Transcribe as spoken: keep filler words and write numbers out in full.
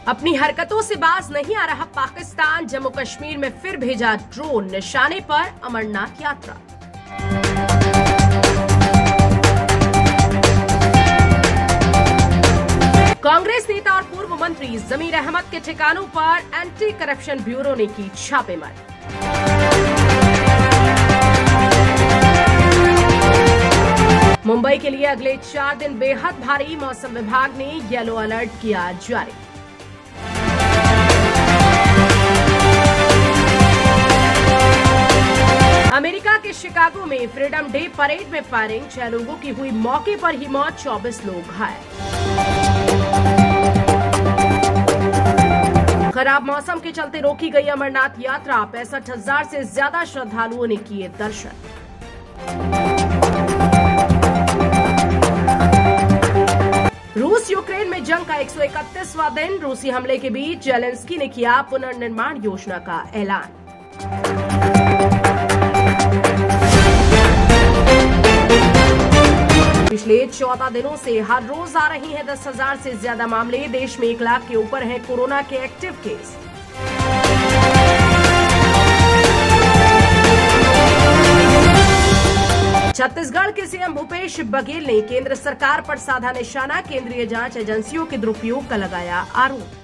अपनी हरकतों से बाज नहीं आ रहा पाकिस्तान, जम्मू कश्मीर में फिर भेजा ड्रोन, निशाने पर अमरनाथ यात्रा। कांग्रेस नेता और पूर्व मंत्री जमीर अहमद के ठिकानों पर एंटी करप्शन ब्यूरो ने की छापेमारी। मुंबई के लिए अगले चार दिन बेहद भारी, मौसम विभाग ने येलो अलर्ट किया जारी। अमेरिका के शिकागो में फ्रीडम डे परेड में फायरिंग, छह लोगों की हुई मौके पर ही मौत, चौबीस लोग घायल। खराब मौसम के चलते रोकी गई अमरनाथ यात्रा, पैंसठ हजार से ज्यादा श्रद्धालुओं ने किए दर्शन। रूस यूक्रेन में जंग का एक सौ इकतीसवां दिन, रूसी हमले के बीच जेलेंस्की ने किया पुनर्निर्माण योजना का ऐलान। पिछले चौदह दिनों से हर रोज आ रही हैं दस हजार से ज्यादा मामले, देश में एक लाख के ऊपर हैं कोरोना के एक्टिव केस। छत्तीसगढ़ के सीएम भूपेश बघेल ने केंद्र सरकार पर साधा निशाना, केंद्रीय जांच एजेंसियों के दुरुपयोग का लगाया आरोप।